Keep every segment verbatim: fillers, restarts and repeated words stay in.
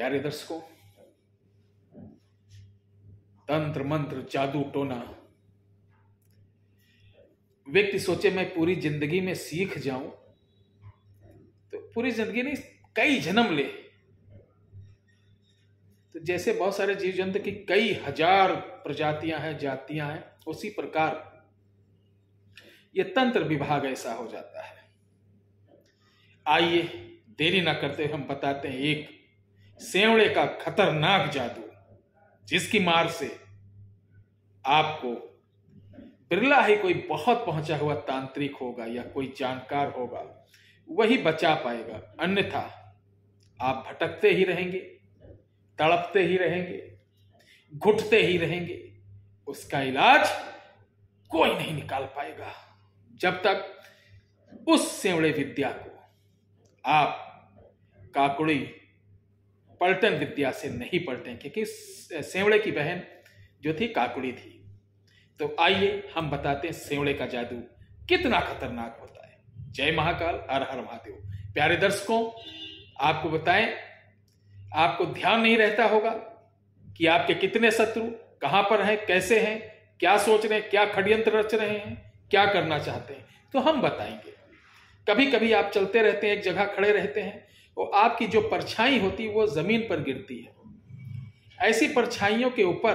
प्यारे दर्शकों, तंत्र मंत्र जादू टोना, व्यक्ति सोचे मैं पूरी जिंदगी में सीख जाऊं, तो पूरी जिंदगी नहीं, कई जन्म ले। तो जैसे बहुत सारे जीव जंतु की कई हजार प्रजातियां हैं, जातियां हैं, उसी प्रकार यह तंत्र विभाग ऐसा हो जाता है। आइए देरी ना करते हम बताते हैं एक सेवड़े का खतरनाक जादू, जिसकी मार से आपको बिरला ही कोई बहुत पहुंचा हुआ तांत्रिक होगा या कोई जानकार होगा वही बचा पाएगा, अन्यथा आप भटकते ही रहेंगे, तड़पते ही रहेंगे, घुटते ही रहेंगे। उसका इलाज कोई नहीं निकाल पाएगा जब तक उस सेवड़े विद्या को आप काकुड़ी पलटन विद्या से नहीं पलटें, क्योंकि सेवड़े की बहन जो थी काकुड़ी थी। तो आइए हम बताते हैं सेवड़े का जादू कितना खतरनाक होता है। जय महाकाल, हर हर महादेव। प्यारे दर्शकों, आपको बताएं, आपको ध्यान नहीं रहता होगा कि आपके कितने शत्रु कहां पर हैं, कैसे हैं, क्या सोच रहे हैं, क्या षड्यंत्र रच रहे हैं, क्या करना चाहते हैं, तो हम बताएंगे। कभी कभी आप चलते रहते हैं, एक जगह खड़े रहते हैं, वो आपकी जो परछाई होती है वो जमीन पर गिरती है। ऐसी परछाइयों के ऊपर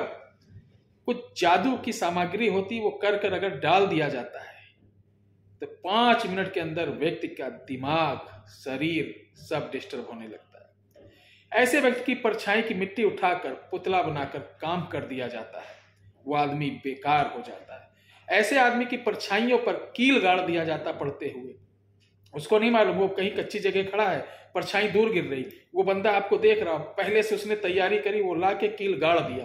कुछ जादू की सामग्री होती, वो कर कर अगर डाल दिया जाता है तो पांच मिनट के अंदर व्यक्ति का दिमाग, शरीर सब डिस्टर्ब होने लगता है। ऐसे व्यक्ति की परछाई की मिट्टी उठाकर पुतला बनाकर काम कर दिया जाता है, वो आदमी बेकार हो जाता है। ऐसे आदमी की परछाइयों पर कील गाड़ दिया जाता पड़ते हुए, उसको नहीं मालूम, वो कहीं कच्ची जगह खड़ा है, परछाई दूर गिर रही, वो बंदा आपको देख रहा, पहले से उसने तैयारी करी, वो ला के कील गाड़ दिया,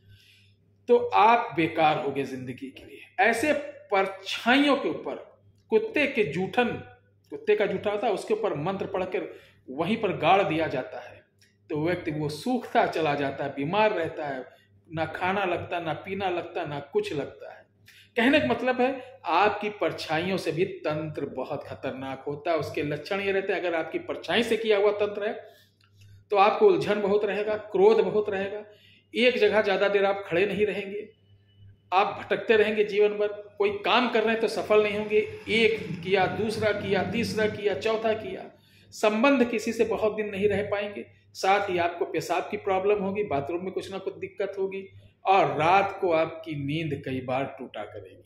तो आप बेकार हो गए जिंदगी के लिए। ऐसे परछाइयों के ऊपर कुत्ते के जूठन, कुत्ते का जूठा होता है, उसके ऊपर मंत्र पढ़कर वहीं पर गाड़ दिया जाता है, तो व्यक्ति वो सूखता चला जाता है, बीमार रहता है, ना खाना लगता, ना पीना लगता, ना कुछ लगता है। कहने का मतलब है आपकी परछाइयों से भी तंत्र बहुत खतरनाक होता है। उसके लक्षण ये रहते हैं, अगर आपकी परछाई से किया हुआ तंत्र है तो आपको उलझन बहुत रहेगा, क्रोध बहुत रहेगा, एक जगह ज्यादा देर आप खड़े नहीं रहेंगे, आप भटकते रहेंगे जीवन भर। कोई काम कर रहे हैं तो सफल नहीं होंगे, एक किया, दूसरा किया, तीसरा किया, चौथा किया, संबंध किसी से बहुत दिन नहीं रह पाएंगे, साथ ही आपको पेशाब की प्रॉब्लम होगी, बाथरूम में कुछ ना कुछ दिक्कत होगी, और रात को आपकी नींद कई बार टूटा करेगी।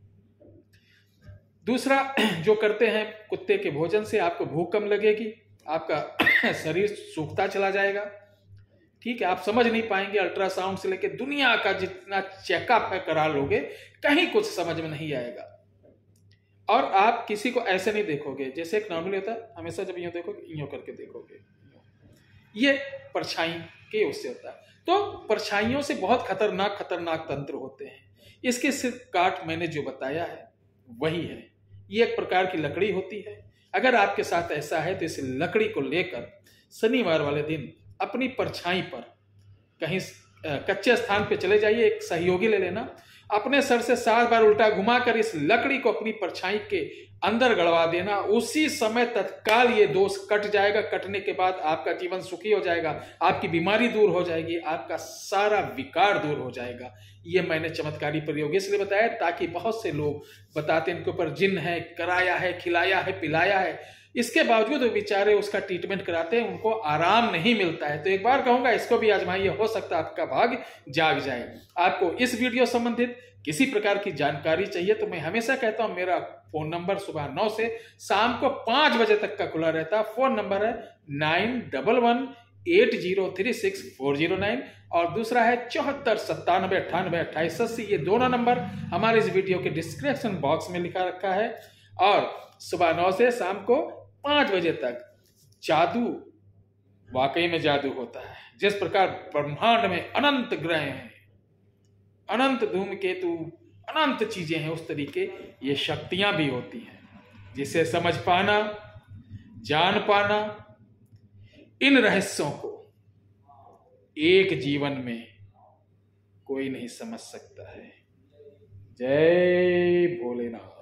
दूसरा जो करते हैं, कुत्ते के भोजन से आपको भूख कम लगेगी, आपका शरीर सूखता चला जाएगा, ठीक है, आप समझ नहीं पाएंगे। अल्ट्रासाउंड से लेकर दुनिया का जितना चेकअप है करा लोगे, कहीं कुछ समझ में नहीं आएगा। और आप किसी को ऐसे नहीं देखोगे जैसे एक नॉर्मली होता है, हमेशा जब यूं देखोगे यूं करके देखोगे, ये परछाई के उससे होता है। तो परछाइयों से बहुत खतरनाक खतरनाक तंत्र होते हैं। इसके सिर्फ काट मैंने जो बताया है वही है। ये एक प्रकार की लकड़ी होती है। अगर आपके साथ ऐसा है तो इस लकड़ी को लेकर शनिवार वाले दिन अपनी परछाई पर कहीं कच्चे स्थान पे चले जाइए, एक सहयोगी ले लेना, अपने सर से सात बार उल्टा घुमाकर इस लकड़ी को अपनी परछाई के अंदर गड़वा देना। उसी समय तत्काल ये दोष कट जाएगा। कटने के बाद आपका जीवन सुखी हो जाएगा, आपकी बीमारी दूर हो जाएगी, आपका सारा विकार दूर हो जाएगा। ये मैंने चमत्कारी प्रयोग इसलिए बताया ताकि बहुत से लोग बताते हैं इनके ऊपर जिन्न है, कराया है, खिलाया है, पिलाया है, इसके बावजूद बेचारे उसका ट्रीटमेंट कराते हैं, उनको आराम नहीं मिलता है। तो एक बार कहूंगा इसको भी आजमाइए, हो सकता है आपका भाग्य जाग जाए। आपको इस वीडियो संबंधित किसी प्रकार की जानकारी चाहिए तो मैं हमेशा कहता हूं मेरा फोन नंबर सुबह नौ से शाम को पांच बजे तक का खुला रहता है। फोन नंबर है nine double one eight zero three six four zero nine और दूसरा है चौहत्तर सत्तानवे अट्ठानवे अट्ठाईस अस्सी। ये दोनों नंबर हमारे इस वीडियो के डिस्क्रिप्शन बॉक्स में लिखा रखा है। और सुबह नौ से शाम को पांच बजे तक जादू, वाकई में जादू होता है। जिस प्रकार ब्रह्मांड में अनंत ग्रह हैं, अनंत धूमकेतु, अनंत चीजें हैं, उस तरीके ये शक्तियां भी होती हैं, जिसे समझ पाना, जान पाना, इन रहस्यों को एक जीवन में कोई नहीं समझ सकता है। जय भोलेनाथ।